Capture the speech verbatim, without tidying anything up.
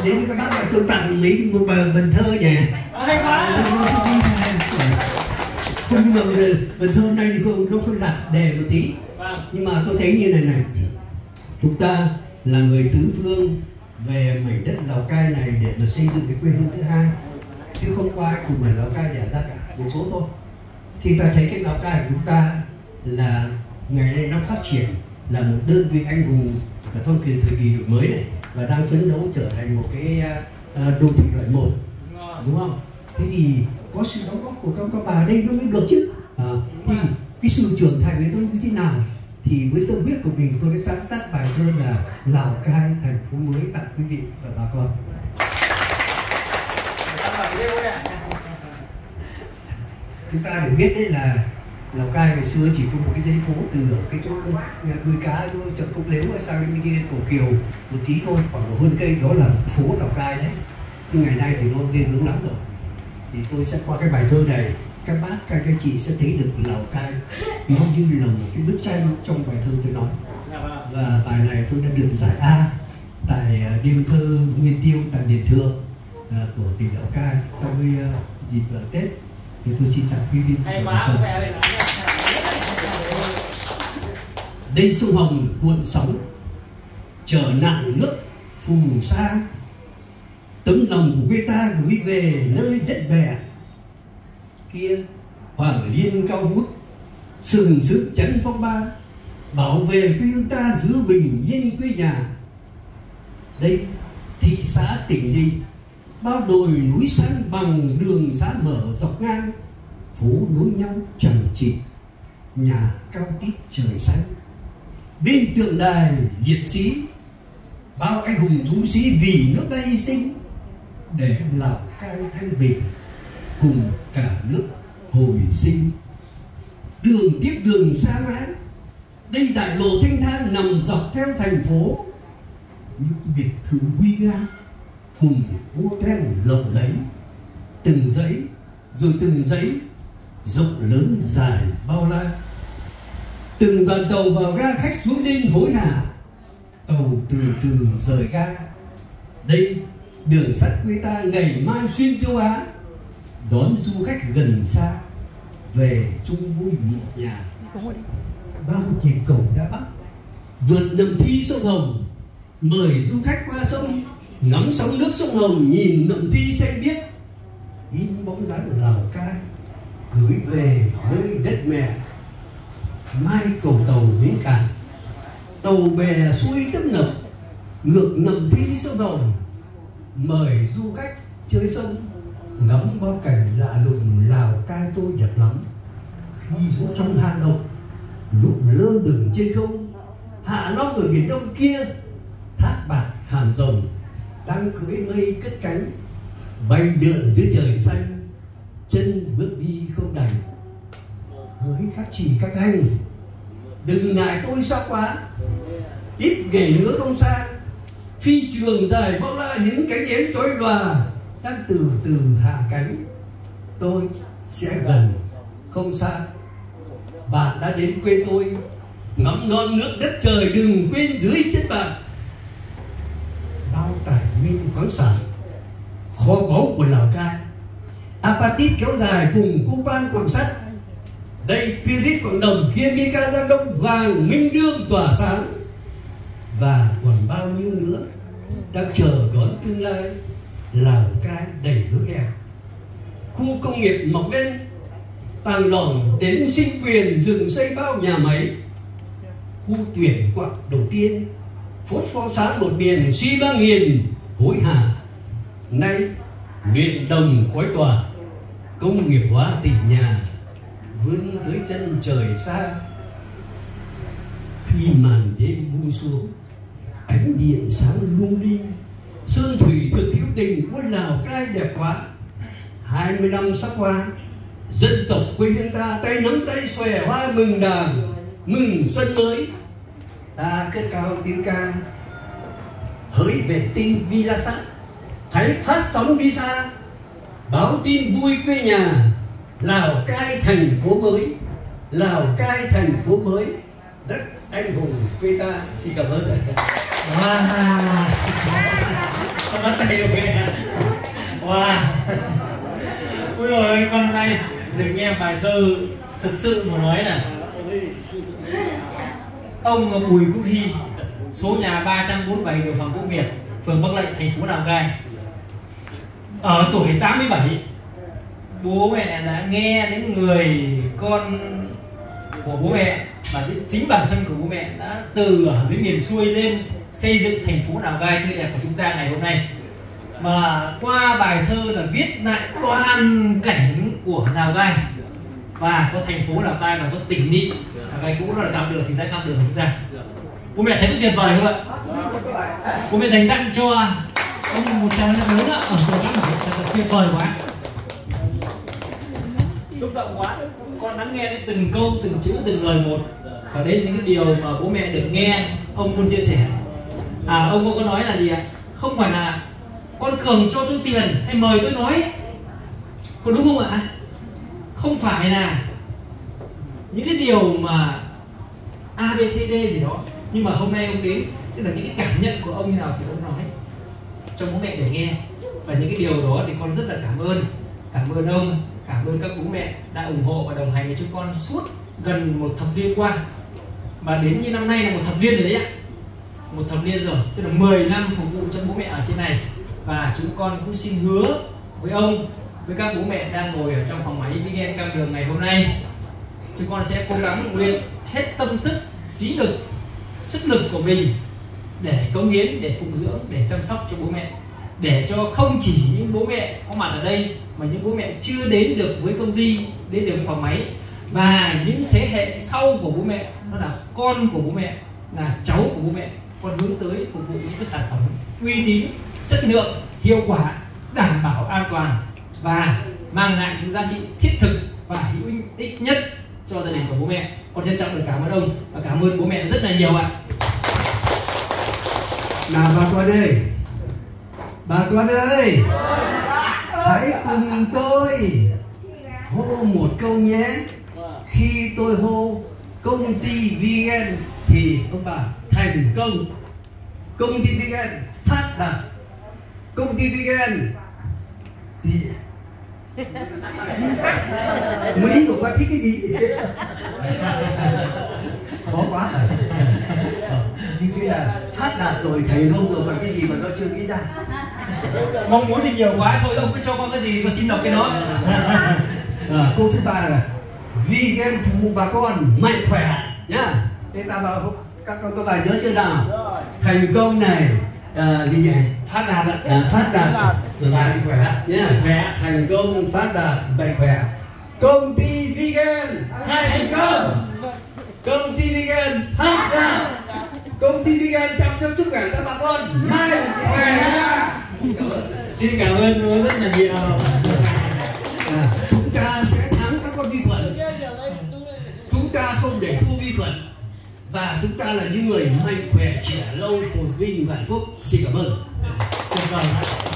đến với các bác là tôi tặng mấy một bài vần thơ nhỉ. Hay quá. Không, nhưng mà vần thơ này thì không, nó không lạc đề một tí. Nhưng mà tôi thấy như này này, chúng ta là người tứ phương về mảnh đất Lào Cai này để mà xây dựng cái quê hương thứ hai, chứ không có ai cùng ở Lào Cai đẻ ra cả, một số thôi. Thì ta thấy cái Lào Cai của chúng ta là ngày nay nó phát triển là một đơn vị anh hùng ở trong kỳ thời kỳ đổi mới này, và đang phấn đấu trở thành một cái uh, đô thị loại một, đúng không? Thế thì có sự đóng góp của các, các bà đây nó mới được chứ. À, thì cái sự trưởng thành ấy nó như thế nào? Thì với tâm huyết của mình tôi đã sáng tác bài thơ là Lào Cai thành phố mới tặng quý vị và bà con. Chúng ta đều biết đấy là Lào Cai ngày xưa chỉ có một cái dãy phố từ ở cái chỗ nuôi cá, chỗ chợ Cốc Lếu sang bên kia Cổ Kiều một tí thôi, khoảng độ hơn cây, đó là phố Lào Cai đấy. Nhưng ngày nay thì nó ghê gớm lắm rồi. Thì tôi sẽ qua cái bài thơ này, các bác, các anh chị sẽ thấy được Lào Cai nó như là một cái bức tranh trong bài thơ tôi nói. Và bài này tôi đã được giải A tại đêm thơ Nguyên Tiêu tại Đền Thượng của tỉnh Lào Cai trong cái dịp Tết. Thì tôi xin tặng quý vị. Đây sông Hồng cuộn sóng, chở nặng nước phù sa, tấm lòng của quê ta gửi về nơi đất bè. Kia Hoàng Liên cao vút, sừng sững chắn phong ba, bảo vệ quê hương ta giữ bình yên quê nhà. Đây thị xã Tỉnh Lỵ, bao đồi núi san bằng, đường xá mở dọc ngang, phố nối nhau chằng chịt, nhà cao tít trời xanh. Bên tượng đài liệt sĩ, bao anh hùng dũng sĩ vì nước đây hy sinh, để Lào Cai thanh bình cùng cả nước hồi sinh. Đường tiếp đường xa mãi, đây đại lộ thanh thang nằm dọc theo thành phố, những biệt thự huy nga cùng ô then lộng lẫy, từng dãy rồi từng dãy rộng lớn dài bao la. Từng đoàn tàu vào ga, khách xuống lên hối hả, tàu từ từ rời ga. Đây đường sắt quê ta ngày mai xuyên châu Á, đón du khách gần xa về chung vui một nhà. Bao nhịp cầu đã bắt, vượt Nậm Thi sông Hồng, mời du khách qua sông ngắm sóng nước sông Hồng, nhìn Nậm Thi xanh biếc, in bóng dáng Lào Cai gửi về nơi đất mẹ. Mai cầu tàu đến cảng, tàu bè xuôi tấp nập, ngược Nậm Thi sông Hồng, mời du khách chơi sông ngắm bao cảnh lạ lùng. Lào Cai tôi đẹp lắm, khi xuống trong hang động, lúc lơ lửng trên không. Hạ Long ở biển Đông kia, Thác Bạc Hàm Rồng đang cưỡi mây cất cánh, bay lượn dưới trời xanh, chân bước đi không đành. Hỡi các chị các anh, đừng ngại tôi xa quá, ít ngày nữa không xa, phi trường dài bao la, những cánh én chói lòa đang từ từ hạ cánh. Tôi sẽ gần không xa, bạn đã đến quê tôi, ngắm non nước đất trời, đừng quên dưới chân bạn bao tài nguyên khoáng sản, kho báu của Lào Cai. Apatit kéo dài cùng Cô Ban Quảng Sắt, đây Pirit Quảng Đồng, kia Mika Giang Đông, vàng Minh Đương tỏa sáng. Và còn bao nhiêu nữa đang chờ đón tương lai. Lào Cai đầy hứa hẹn, khu công nghiệp mọc lên, Tàng Lỏng đến sinh quyền, dừng xây bao nhà máy. Khu tuyển quặng đầu tiên, phốt pho sáng một miền, xi ba nghìn hối hả. Nay luyện đồng khói tỏa, công nghiệp hóa tỉnh nhà vươn tới chân trời xa. Khi màn đêm buông xuống, ánh điện sáng lung linh, sơn thủy thực hữu tình. Ôi Lào Cai đẹp quá. Hai mươi năm sắp qua, dân tộc quê hương ta tay nắm tay xòe hoa mừng đàn, mừng xuân mới. Ta cất cao tiếng ca, hỡi vệ tinh Viasat, hãy phát sóng đi xa, báo tin vui quê nhà. Lào Cai thành phố mới, Lào Cai thành phố mới, đất anh hùng quê ta. Xin cảm ơn. Wow. bắt tay ok. Wow. Ôi rồi con hôm nay được nghe bài thơ thực sự mà nói là ông Bùi Quốc Hy, số nhà ba trăm bốn mươi bảy đường Hoàng Quốc Việt, phường Bắc Lệnh, thành phố Lào Cai. Ở tuổi tám mươi bảy, bố mẹ đã nghe đến người con của bố mẹ và chính bản thân của bố mẹ đã từ ở dưới miền xuôi lên xây dựng thành phố Lào Cai tươi đẹp của chúng ta ngày hôm nay. Và qua bài thơ là viết lại toàn cảnh của Lào Cai, và có thành phố Lào Cai và có tỉnh Nị Lào Cai cũ, đó là Cam Đường, thì ra Cam Đường của chúng ta. Bố mẹ thấy có tuyệt vời không ạ? Bố mẹ dành tặng cho ông một tràng lớn đó ở tuổi tám mươi bảy, thật là tuyệt vời quá, xúc động quá. Con lắng nghe đến từng câu, từng chữ, từng lời một, và đấy những cái điều mà bố mẹ được nghe ông muốn chia sẻ. À, ông có nói là gì ạ? Không phải là con Cường cho tôi tiền hay mời tôi nói, có đúng không ạ? Không phải là những cái điều mà a bê xê đê gì đó, nhưng mà hôm nay ông đến, tức là những cái cảm nhận của ông như nào thì ông nói cho bố mẹ để nghe. Và những cái điều đó thì con rất là cảm ơn, cảm ơn ông, cảm ơn các bố mẹ đã ủng hộ và đồng hành với chúng con suốt gần một thập niên qua. Và đến như năm nay là một thập niên rồi đấy ạ, một thập niên rồi, tức là mười năm phục vụ cho bố mẹ ở trên này. Và chúng con cũng xin hứa với ông, với các bố mẹ đang ngồi ở trong phòng máy Vigen Cam Đường ngày hôm nay, chúng con sẽ cố gắng nguyện hết tâm sức, trí lực, sức lực của mình để cống hiến, để phụng dưỡng, để chăm sóc cho bố mẹ, để cho không chỉ những bố mẹ có mặt ở đây mà những bố mẹ chưa đến được với công ty, đến được phòng máy, và những thế hệ sau của bố mẹ, đó là con của bố mẹ, là cháu của bố mẹ, con hướng tới phục vụ những cái sản phẩm uy tín, chất lượng, hiệu quả, đảm bảo an toàn và mang lại những giá trị thiết thực và hữu ích nhất cho gia đình của bố mẹ. Con trân trọng được cảm ơn ông và cảm ơn bố mẹ rất là nhiều ạ. Nào bà con ơi, bà con ơi, hãy cùng tôi hô một câu nhé. Khi tôi hô công ty Vigen thì ông bà thành công, công ty Vigen phát đạt, công ty Vigen thì muốn ý của con thích cái gì? Khó quá rồi. Như thế là phát đạt rồi, thành công rồi, còn cái gì mà nó chưa nghĩ ra. Mong muốn thì nhiều quá, thôi ông cứ cho con cái gì con xin đọc cái đó. À, câu thứ ba là Vigen phục vụ bà con mạnh khỏe nhá. Thế ta bảo các con có bài nhớ chưa nào? Thành công này, à, gì nhỉ? Phát đạt ạ. À, phát đạt rồi mạnh khỏe nhá. Thành công, phát đạt, mạnh khỏe. Công ty Vigen thành công, công ty Vigen phát đạt, công ty Vigen chăm sóc sức khỏe cho bà con mạnh khỏe. Xin cảm ơn rất là nhiều. À, chúng ta sẽ thắng các con vi khuẩn, chúng ta không để thua vi khuẩn, và chúng ta là những người mạnh khỏe, trẻ lâu, phồn vinh và hạnh phúc. Xin cảm ơn. Tuyệt vời.